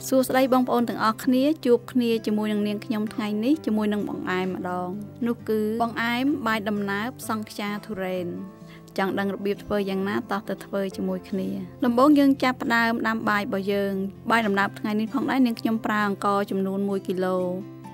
សួស្តីបងប្អូនទាំងអស់គ្នាជួបគ្នាជាមួយនឹងនាងខ្ញុំថ្ងៃនេះជាមួយនឹងបង្អែមម្ដងនោះគឺបង្អែមបាយដំណើបសង្ខ្យាទុរេនចង់ដឹងរបៀបធ្វើយ៉ាងណាតោះទៅធ្វើជាមួយគ្នាដំបូងយើងចាប់ផ្ដើមដាំបាយរបស់យើងបាយដំណើបថ្ងៃនេះផងដែរនាងខ្ញុំប្រើអង្ករចំនួន1គីឡូ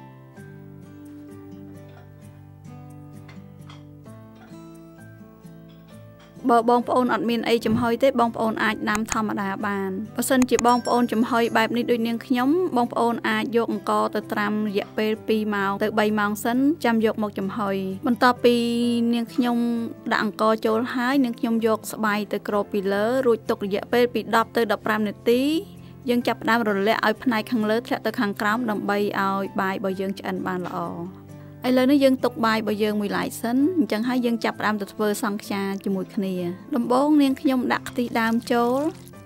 បើបងប្អូនអត់មានអីចំហុយទេបងប្អូនអាចដាំធម្មតាបានបើសិនជាបងប្អូនចំហុយបែបនេះដូចនាងខ្ញុំបងប្អូនអាចយកអង្ករទៅត្រាំរយៈពេល2ម៉ោងទៅ3ម៉ោងសិនចាំយកមកចំហុយបន្ទាប់ពីនាងខ្ញុំដាក់អង្ករចូលហើយនាងខ្ញុំយកស្បៃទៅគ្របពីលើរួចទុករយៈពេលពី10ទៅ15នាទីយើងចាប់ផ្ដើមរលាក់ឲ្យផ្នែកខាងលើធ្លាក់ទៅខាងក្រោមដើម្បីឲ្យបាយរបស់យើងឆ្អិនបានល្អឥឡូវនេះយើងទុកបាយរបស់យើងមួយឡែកសិនអញ្ចឹងហើយយើងចាប់ផ្ដើមទៅធ្វើសង្ខ្យាជាមួយគ្នាដំបូងនាងខ្ញុំដាក់ខ្ទិះដើមចូល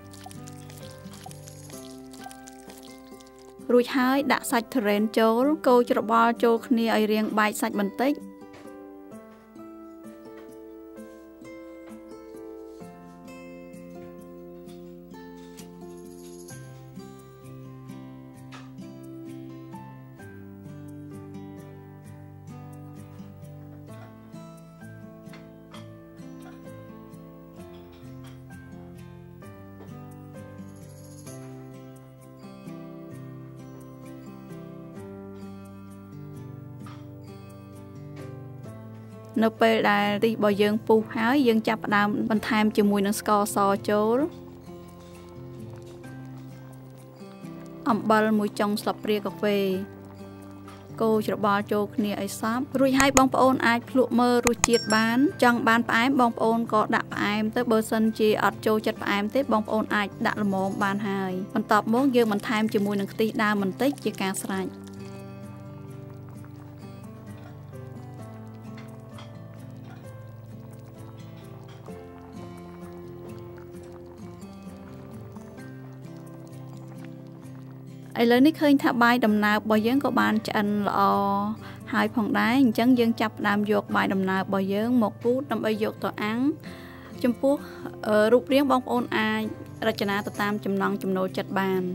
រួចហើយដាក់សាច់ទុរេនចូលកូរច្របល់ចូលគ្នាឲ្យរាងបែកសាច់បន្តិចនៅពេលដែលទីរបស់យើងពុះហើយយើងចាប់ផ្ដើមបន្ថែមជាមួយនឹងស្ករសចូលអំបិល1ចុងស្លាបព្រាកាហ្វេកូរច្របល់ចូលគ្នាឲ្យសព្វរួចហើយបងប្អូនអាចភ្លក់មើលរសជាតិបានចង់បានផ្អែមបងប្អូនក៏ដាក់ផ្អែមទៅបើសិនជាអត់ចូលចិត្តផ្អែមទេបងប្អូនអាចដាក់ល្មមបានហើយបន្ទាប់មកយើងបន្ថែមជាមួយនឹងខ្ទិះដើមបន្តិចជាការស្រេចឥឡូវនេះឃើញថាបាយដំណើបរបស់យើងក៏បានឆ្អិនល្អហើយផងដែរអញ្ចឹងយើងចាប់ផ្ដើមយកបាយដំណើបរបស់យើងមកពូតដើម្បីយកទៅអាំងចំពោះរូបរាងបងប្អូនអាចរចនាទៅតាមចំណង់ចំណូលចិត្តបាន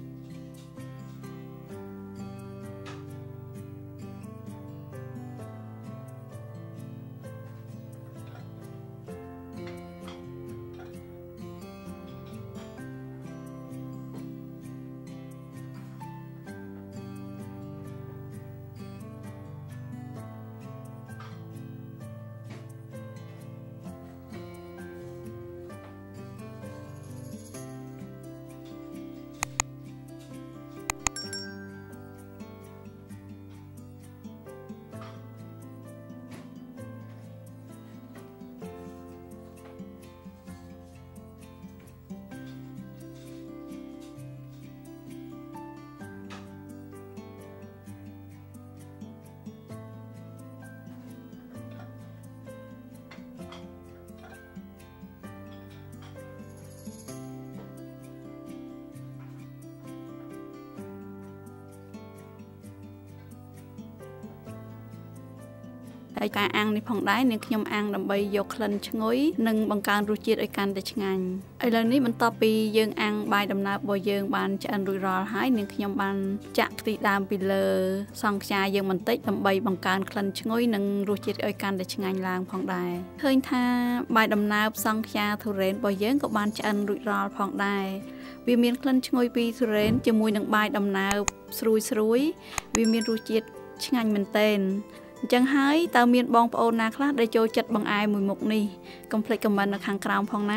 ហើយការអាំងនេះផងដែរនាងខ្ញុំអាំងដើម្បីយកក្លិនឈ្ងុយនិងបង្កើនរសជាតិឲ្យកាន់តែឆ្ងាញ់ឥឡូវនេះបន្ទាប់ពីយើងអាំងបាយដំណើបរបស់យើងបានឆ្អិនរួចរាល់ហើយនាងខ្ញុំបានចាក់ខ្ទិះដើមពីលើសង្ខ្យាយើងបន្តិចដើម្បីបង្កើនក្លិនឈ្ងុយនិងរសជាតិឲ្យកាន់តែឆ្ងាញ់ឡើងផងដែរឃើញថាបាយដំណើបសង្ខ្យាទុរេនរបស់យើងក៏បានឆ្អិនរួចរាល់ផងដែរវាមានក្លិនឈ្ងុយពីទុរេនជាមួយនឹងបាយដំណើបស្រួយវាមានរសជាតិឆ្ងាញ់មែនទែនអញ្ចឹងហើយតើមានបងប្អូនណាខ្លះដែលចូលចិត្តបង្អែមមួយមុខនេះកុំភ្លេចខមមិននៅខាងក្រោមផងណា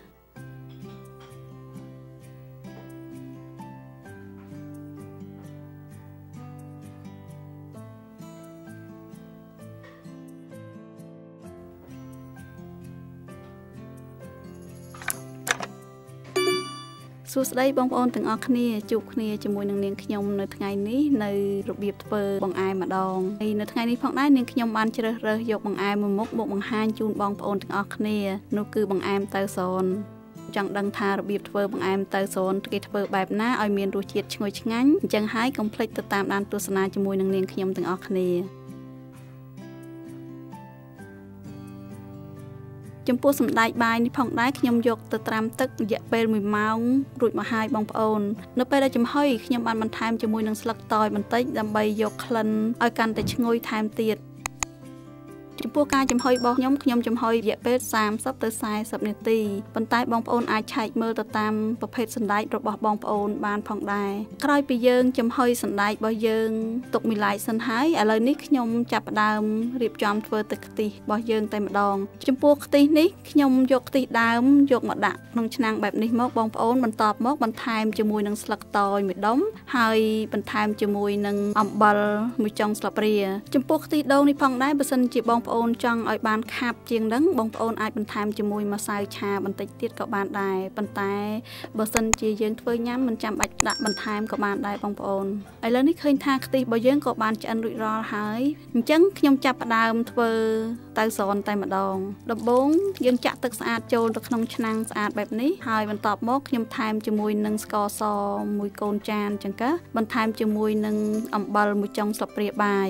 សួស្តីបងប្អូនទាំងអស់គ្នាជួបគ្នាជាមួយនឹងនាងខ្ញុំនៅថ្ងៃនេះនៅរបៀបធ្វើបង្អែមម្ដងហើយនៅថ្ងៃនេះផងដែរនាងខ្ញុំបានជ្រើសរើសយកបង្អែមមួយមុខមកបង្ហាញជូនបងប្អូនទាំងអស់គ្នានោះគឺបង្អែមតៅស៊នចង់ដឹងថារបៀបធ្វើបង្អែមតៅស៊នគេធ្វើបែបណាឲ្យមានរសជាតិឈ្ងុយឆ្ងាញ់អញ្ចឹងហើយកុំភ្លេចទៅតាមដានទស្សនាជាមួយនឹងនាងខ្ញុំទាំងអស់គ្នាចំពោះសណ្តែកបាយនេះផងដែរខ្ញុំយកទៅត្រាំទឹករយៈពេល1ម៉ោងរួចមកហើយបងប្អូននៅពេលដែលចំហុយខ្ញុំបានបន្ថែមជាមួយនឹងស្លឹកតើយបន្តិចដើម្បីយកក្លិនឲ្យកាន់តែឈ្ងុយថែមទៀតចំពោះការចំហុយរបស់ខ្ញុំចំហុយរយៈពេល30ទៅ40នាទីប៉ុន្តែបងប្អូនអាចឆែកមើលទៅតាមប្រភេទសណ្តែករបស់បងប្អូនបានផងដែរក្រោយពីយើងចំហុយសណ្តែករបស់យើងទុកមួយឡែកសិនហើយឥឡូវនេះខ្ញុំចាប់ផ្ដើមរៀបចំធ្វើទឹកខ្ទិះរបស់យើងតែម្ដងចំពោះខ្ទិះនេះខ្ញុំយកខ្ទិះដើមយកមកដាក់ក្នុងឆ្នាំងបែបនេះមកបងប្អូនបន្ទាប់មកបន្ថែមជាមួយនឹងស្លឹកតើយមួយដុំហើយបន្ថែមជាមួយនឹងអំបិលមួយចុងស្លាបព្រាចំពោះខ្ទិះដូងនេះផងដែរបើសិនជាបងប្អូនចង់ឲ្យបានខាប់ជាងហ្នឹងបងប្អូនអាចបន្ថែមជាមួយម្សៅឆាបន្តិចទៀតក៏បានដែរប៉ុន្តែបើសិនជាយើងធ្វើញ៉ាំមិនចាំបាច់ដាក់បន្ថែមក៏បានដែរបងប្អូនឥឡូវនេះឃើញថាខ្ទិះរបស់យើងក៏បានឆ្អិនរួចរាល់ហើយអញ្ចឹងខ្ញុំចាប់ផ្ដើមធ្វើតៅស្រនតែម្ដងដំបូងយើងចាក់ទឹកស្អាតចូលទៅក្នុងឆ្នាំងស្អាតបែបនេះហើយបន្ទាប់មកខ្ញុំថែមជាមួយនឹងស្ករសមួយកូនចានចឹងទៅបន្ថែមជាមួយនឹងអំបិលមួយចុងស្លាបព្រាបាយ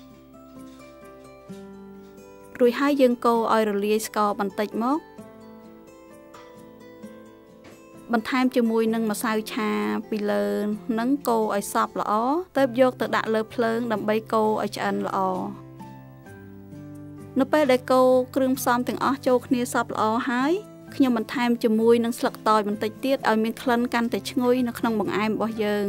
រួចហើយយើងកូរឲ្យរលាយស្ករបន្តិចមកបន្ថែមជាមួយនឹងម្សៅឆាពីលើនឹងកូរឲ្យសព្វល្អទើបយកទៅដាក់លើភ្លើងដើម្បីកូរឲ្យឆ្អិនល្អនៅពេលដែលកូរគ្រឿងផ្សំទាំងអស់ចូលគ្នាសព្វល្អហើយខ្ញុំបន្ថែមជាមួយនឹងស្លឹកតើយបន្តិចទៀតឲ្យមានក្លិនកាន់តែឈ្ងុយនៅក្នុងបង្អែមរបស់យើង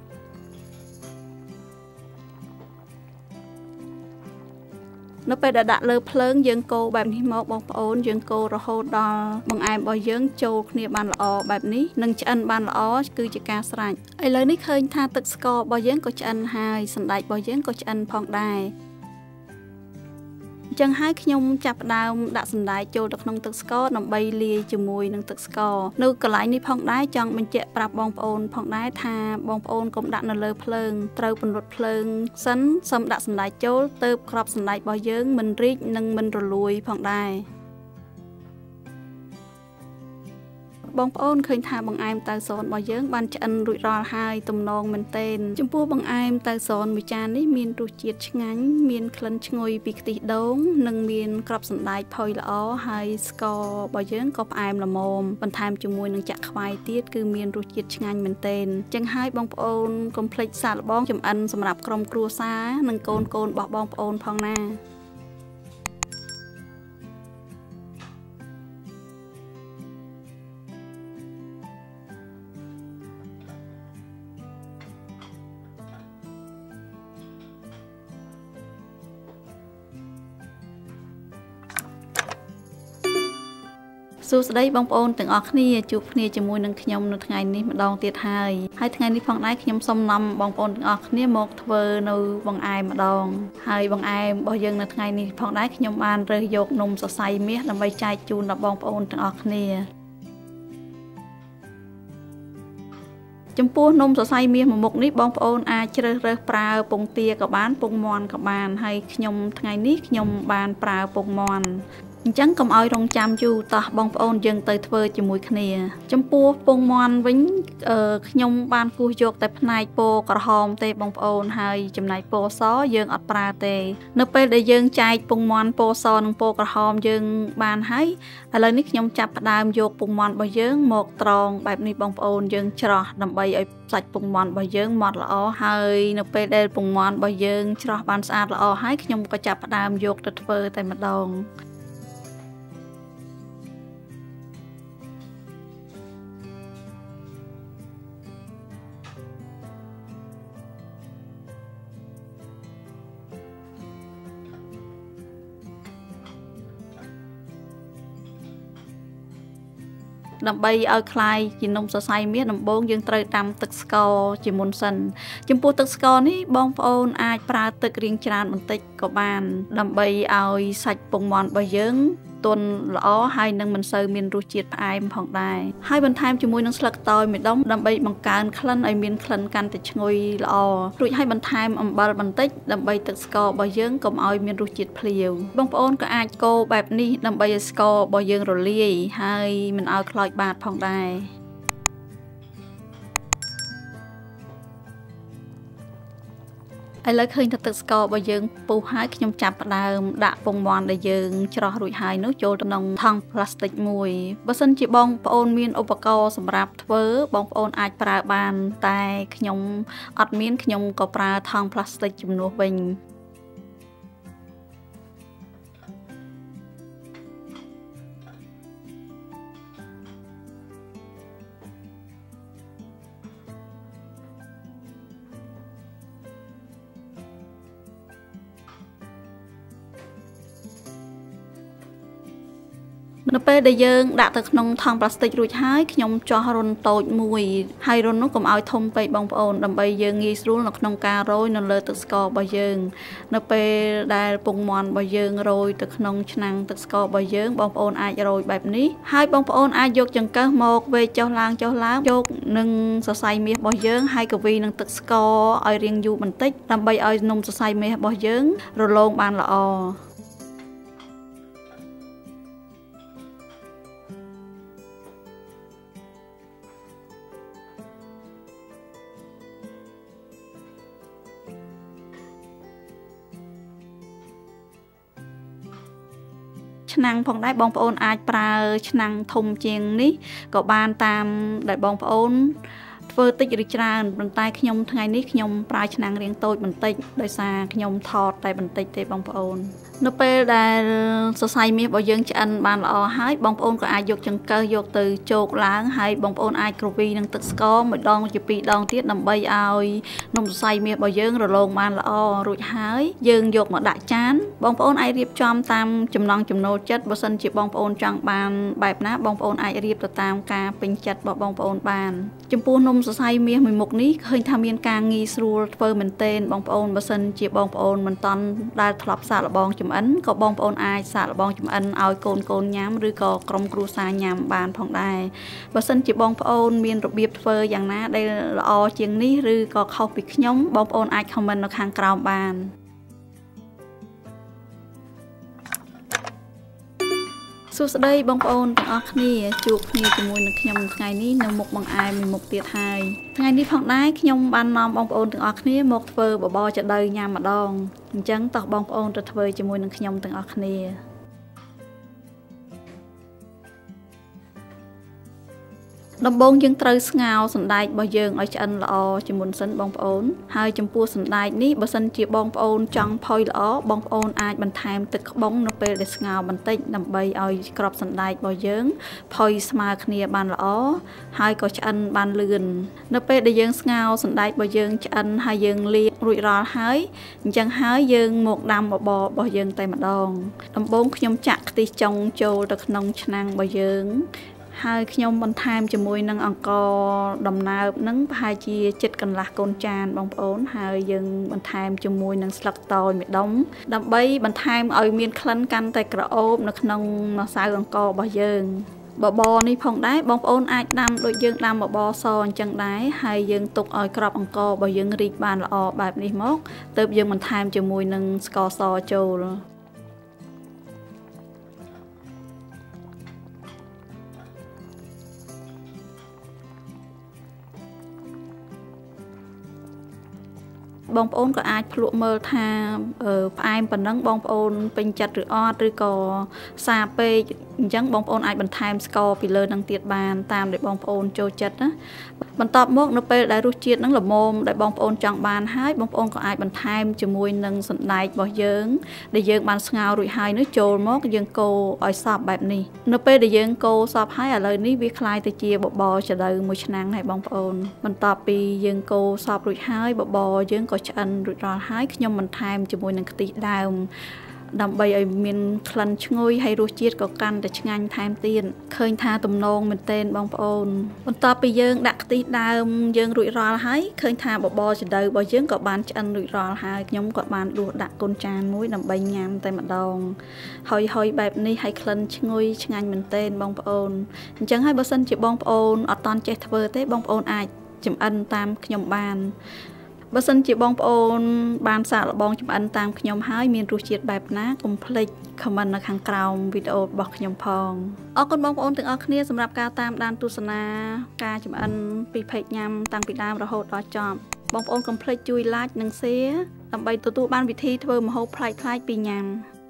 នៅពេលដែលដាក់លើភ្លើងយើងកូរបែបនេះមកបងប្អូនយើងកូររហូតដល់បង្អែមរបស់យើងចូលគ្នាបានល្អបែបនេះនិងឆ្អិនបានល្អគឺជាការស្រេចឥឡូវនេះឃើញថាទឹកស្កររបស់យើងក៏ឆ្អិនហើយសណ្តែករបស់យើងក៏ឆ្អិនផងដែរអញ្ចឹងហើយខ្ញុំចាប់ផ្ដើមដាក់សណ្តែកចូលទៅក្នុងទឹកស្ករដើម្បីលាយជាមួយនឹងទឹកស្ករនៅកន្លែងនេះផងដែរចង់បញ្ជាក់ប្រាប់បងប្អូនផងដែរថាបងប្អូនកុំដាក់នៅលើភ្លើងត្រូវពន្លត់ភ្លើងសិនសឹមដាក់សណ្តែកចូលទើបគ្រាប់សណ្តែករបស់យើងមិនរីកនិងមិនរលួយផងដែរបងប្អូនឃើញថាបង្អែមតៅស៊នរបស់យើងបានឆ្អិនរួចរាល់ហើយទំនងមែនទែនចំពោះបង្អែមតៅស៊នមួយចាននេះមានរសជាតិឆ្ងាញ់មានក្លិនឈ្ងុយពីខ្ទិះដូងនិងមានគ្រាប់សណ្តែកផុយល្អហើយស្កររបស់យើងក៏ផ្អែមល្មមបន្ថែមជាមួយនឹងចាក់ខ្វាយទៀតគឺមានរសជាតិឆ្ងាញ់មែនទែនចឹងហើយបងប្អូនកុំភ្លេចសាកល្បងចម្អិនសម្រាប់ក្រុមគ្រួសារនិងកូនរបស់បងប្អូនផងណាសួស្តីបងប្អូនទាំងអស់គ្នាជួបគ្នាជាមួយនឹងខ្ញុំនៅថ្ងៃនេះម្ដងទៀតហើយថ្ងៃនេះផងដែរខ្ញុំសូមនាំបងប្អូនទាំងអស់គ្នាមកធ្វើនៅបង្អែមម្ដងហើយបង្អែមរបស់យើងនៅថ្ងៃនេះផងដែរខ្ញុំបានរើសយកនំសរសៃមាសដើម្បីចែកជូនដល់បងប្អូនទាំងអស់គ្នាចំពោះនំសរសៃមាសមួយមុខនេះបងប្អូនអាចជ្រើសរើសប្រើពងទាក៏បានពងមាន់ក៏បានហើយខ្ញុំថ្ងៃនេះខ្ញុំបានប្រើពងមាន់អញ្ចឹងកុំឲ្យរងចាំយូរតោះបងប្អូនយើងទៅធ្វើជាមួយគ្នាចំពោះពងមាន់វិញខ្ញុំបានគោះយកតែផ្នែកពណ៌ក្រហមទេបងប្អូនហើយចំណែកពណ៌សយើងអត់ប្រើទេនៅពេលដែលយើងចែកពងមាន់ពណ៌សនិងពណ៌ក្រហមយើងបានហើយឥឡូវនេះខ្ញុំចាប់ផ្ដើមយកពងមាន់របស់យើងមកត្រងបែបនេះបងប្អូនយើងច្រោះដើម្បីឲ្យសាច់ពងមាន់របស់យើងម៉ត់ល្អហើយនៅពេលដែលពងមាន់របស់យើងច្រោះបានស្អាតល្អហើយខ្ញុំក៏ចាប់ផ្ដើមយកទៅធ្វើតែម្ដងដើម្បីឲ្យคล้ายជានំសរសៃមាសដំបូងយើងត្រូវដាំទឹកស្ករជាមុនសិនចំពោះទឹកស្ករនេះបងប្អូនអាចប្រើទឹករាងច្រើនបន្តិចក៏បានដើម្បីឲ្យសាច់ពងមាន់របស់យើងទន់ល្អហើយនឹងមិនសូវមានរសជាតិផ្អែមផងដែរហើយបន្ថែមជាមួយនឹងស្លឹកតើយមួយដុំដើម្បីបង្កើនក្លិនឲ្យមានក្លិនកាន់តែឈ្ងុយល្អរួចហើយបន្ថែមអំបិលបន្តិចដើម្បីទឹកស្កររបស់យើងកុំឲ្យមានរសជាតិភ្លាវបងប្អូនក៏អាចកូរបែបនេះដើម្បីឲ្យស្កររបស់យើងរលាយហើយមិនឲ្យខ្លោចបាតផងដែរឥឡូវឃើញថាទឹកស្កររបស់យើងពុះហើយខ្ញុំចាប់ផ្ដើមដាក់ពងមាន់ដែលយើងច្រោះរួចហើយនោះចូលទៅក្នុងថង់ប្លាស្ទិកមួយបើសិនជាបងប្អូនមានឧបករណ៍សម្រាប់ធ្វើបងប្អូនអាចប្រើបានតែខ្ញុំអត់មានខ្ញុំក៏ប្រើថង់ប្លាស្ទិកជំនួសវិញនៅពេលដែលយើងដាក់ទៅក្នុងថង់ប្លាស្ទិករួចហើយខ្ញុំចោះរុនតូចមួយហើយរុននោះកុំឲ្យធំពេកបងប្អូនដើម្បីយើងងាយស្រួលនៅក្នុងការរោយនៅលើទឹកស្កររបស់យើងនៅពេលដែលពងមាន់របស់យើងរោយទៅក្នុងឆ្នាំងទឹកស្កររបស់យើងបងប្អូនអាចរោយបែបនេះហើយបងប្អូនអាចយកចង្កឹះមកវេចចុះឡើងយកនឹងសរសៃមាសរបស់យើងហើយកវីនឹងទឹកស្ករឲ្យរាងយូរបន្តិចដើម្បីឲ្យនំសរសៃមាសរបស់យើងរលោងបានល្អឆ្នាំងផងដែរបងប្អូនអាចប្រើឆ្នាំងធំជាងនេះក៏បានតាមដែលបងប្អូនធ្វើតិចឬច្រើនប៉ុន្តែខ្ញុំថ្ងៃនេះខ្ញុំប្រើឆ្នាំងរាងតូចបន្តិចដោយសារខ្ញុំថតតែបន្តិចទេបងប្អូននៅពេលដែលសរសៃមាសរបស់យើងឆ្អិនបានល្អហើយបងប្អូនក៏អាចយកចង្កឹះយកទៅជោកឡើងហើយបងប្អូនអាចក្រវីនឹងទឹកស្ករមួយដងជាពីរដងទៀតដើម្បីឲ្យនំសរសៃមាសរបស់យើងរលោងបានល្អរួចហើយយើងយកមកដាក់ចានបងប្អូនអាចរៀបចំតាមចំណង់ចំណូលចិត្តបើសិនជាបងប្អូនចង់បានបែបណាបងប្អូនអាចរៀបទៅតាមការពេញចិត្តរបស់បងប្អូនបានចំពោះនំសរសៃមាសមួយមុខនេះឃើញថាមានការងាយស្រួលធ្វើមែនទែនបងប្អូនបើសិនជាបងប្អូនមិនតាន់ដែលធ្លាប់សាកល្បងចម្អិនក៏បងប្អូនអាចសាកល្បងចម្អិនឲ្យកូនញ៉ាំឬក៏ក្រុមគ្រួសារញ៉ាំបានផងដែរបើសិនជាបងប្អូនមានរបៀបធ្វើយ៉ាងណាដែលល្អជាងនេះឬក៏ខុសពីខ្ញុំបងប្អូនអាចខមមិននៅខាងក្រោមបានសួស្តីបងប្អូនទាំងអស់គ្នាជួបគ្នាជាមួយនឹងខ្ញុំថ្ងៃនេះនៅមុខបង្អែមមួយមុខទៀតហើយថ្ងៃនេះផងដែរខ្ញុំបាននាំបងប្អូនទាំងអស់គ្នាមកធ្វើបបរចាដៅញ៉ាំម្ដងអញ្ចឹងតោះបងប្អូនទៅធ្វើជាមួយនឹងខ្ញុំទាំងអស់គ្នាដំបូងយើងត្រូវស្ងោរសណ្តែករបស់យើងឲ្យឆ្អិនល្អជាមុនសិនបងប្អូនហើយចំពោះសណ្តែកនេះបើសិនជាបងប្អូនចង់ផុយល្អបងប្អូនអាចបន្ថែមទឹកខ្បុងនៅពេលដែលស្ងោរបន្តិចដើម្បីឲ្យក្របសណ្តែករបស់យើងផុយស្មើគ្នាបានល្អហើយក៏ឆ្អិនបានលឿននៅពេលដែលយើងស្ងោរសណ្តែករបស់យើងឆ្អិនហើយយើងលាងរួចរាល់ហើយអញ្ចឹងហើយយើងមកដាំបបររបស់យើងតែម្ដងដំបូងខ្ញុំចាក់ខ្ទិះចុងចូលទៅក្នុងឆ្នាំងរបស់យើងហើយខ្ញុំបន្ថែមជាមួយនឹងអង្ករដំណើបនឹងប្រហែលជាចិត្តកន្លះកូនចានបងប្អូនហើយយើងបន្ថែមជាមួយនឹងស្លឹកតើយមួយដុំដើម្បីបន្ថែមឲ្យមានក្លិនកាន់តែក្រអូបនៅក្នុងម្សៅអង្កររបស់យើងបបរនេះផងដែរបងប្អូនអាចដាំដូចយើងដាំបបរសអញ្ចឹងដែរហើយយើងទុកឲ្យក្របអង្កររបស់យើងរីកបានល្អបែបនេះមកទើបយើងបន្ថែមជាមួយនឹងស្ករសចូលបងប្អូនក៏អាចភ្លក់មើលថាផ្អែមប៉ុណ្ណឹងបងប្អូនពេញចិត្តឬអត់ឬក៏សាពេកអញ្ចឹងបងប្អូនអាចបន្ថែមស្ករពីលើនឹងទៀតបានតាមដែលបងប្អូនចូលចិត្តណាបន្ទាប់មកនៅពេលដែលរសជាតិនឹងល្មមដែលបងប្អូនចង់បានហើយបងប្អូនក៏អាចបន្ថែមជាមួយនឹងសណ្តែករបស់យើងដែលយើងបានស្ងោររួចហើយនោះចូលមកយើងកូរឲ្យសព្វបែបនេះនៅពេលដែលយើងកូរសព្វហើយឥឡូវនេះវាคล้ายទៅជាបបរចដៅមួយឆ្នាំងហើយបងប្អូនបន្ទាប់ពីយើងកូរសព្វរួចហើយបបរយើងក៏ឆ្អិនរួចរាល់ហើយខ្ញុំបន្ថែមជាមួយនឹងខ្ទិះដើមដើម្បីឲ្យមានក្លិនឈ្ងុយហើយរសជាតិក៏កាន់តែឆ្ងាញ់ថែមទៀតឃើញថាទំនងមែនទែនបងប្អូនបន្ទាប់ពីយើងដាក់ខ្ទិះដើមយើងរួចរាល់ហើយឃើញថាបបរចដៅរបស់យើងក៏បានឆ្អិនរួចរាល់ហើយខ្ញុំក៏បានដួសដាក់កូនចានមួយដើម្បីញ៉ាំតែម្ដងហើយបែបនេះហើយក្លិនឈ្ងុយឆ្ងាញ់មែនទែនបងប្អូនអញ្ចឹងហើយបើសិនជាបងប្អូនអត់តន់ចេះធ្វើទេបងប្អូនអាចចម្អិនតាមខ្ញុំបានបើសិនជាបងប្អូនបានសាកល្បងចម្អិនតាមខ្ញុំហើយមានរសជាតិបែបណាកុំភ្លេច comment នៅខាងក្រោមវីដេអូរបស់ខ្ញុំផងអរគុណបងប្អូនទាំងអស់គ្នាសម្រាប់ការតាមដានទស្សនាការចម្អិនពី page ញ៉ាំតាំងពីដើមរហូតដល់ចប់បងប្អូនកុំភ្លេចជួយ like និង share ដើម្បីទទួលបានវិធីធ្វើម្ហូបប្លែកៗពីញ៉ាំ